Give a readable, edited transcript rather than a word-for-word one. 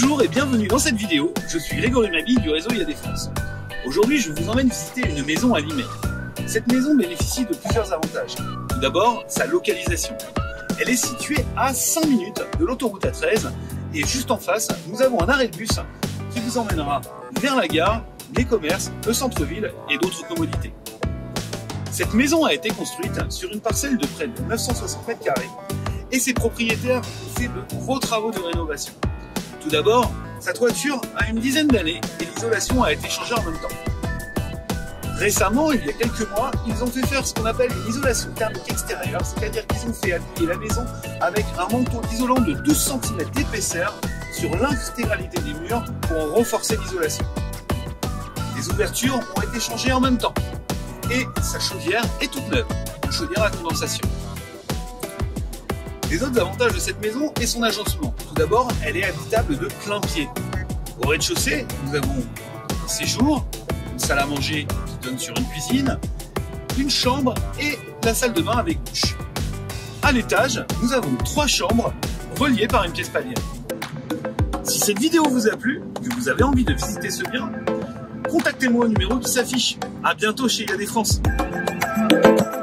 Bonjour et bienvenue dans cette vidéo, je suis Grégory Mabi du réseau IAD France. Aujourd'hui, je vous emmène visiter une maison à Limay. Cette maison bénéficie de plusieurs avantages. Tout d'abord, sa localisation. Elle est située à 5 minutes de l'autoroute A13 et juste en face, nous avons un arrêt de bus qui vous emmènera vers la gare, les commerces, le centre-ville et d'autres commodités. Cette maison a été construite sur une parcelle de près de 960 mètres carrés et ses propriétaires ont fait de gros travaux de rénovation. Tout d'abord, sa toiture a une dizaine d'années et l'isolation a été changée en même temps. Récemment, il y a quelques mois, ils ont fait faire ce qu'on appelle une isolation thermique extérieure, c'est-à-dire qu'ils ont fait habiller la maison avec un manteau isolant de 12 cm d'épaisseur sur l'intégralité des murs pour en renforcer l'isolation. Les ouvertures ont été changées en même temps et sa chaudière est toute neuve, une chaudière à condensation. Les autres avantages de cette maison est son agencement. Tout d'abord, elle est habitable de plein pied. Au rez-de-chaussée, nous avons un séjour, une salle à manger qui donne sur une cuisine, une chambre et la salle de bain avec douche. À l'étage, nous avons 3 chambres reliées par une pièce palière. Si cette vidéo vous a plu, que vous avez envie de visiter ce bien, contactez-moi au numéro qui s'affiche. À bientôt chez IAD France.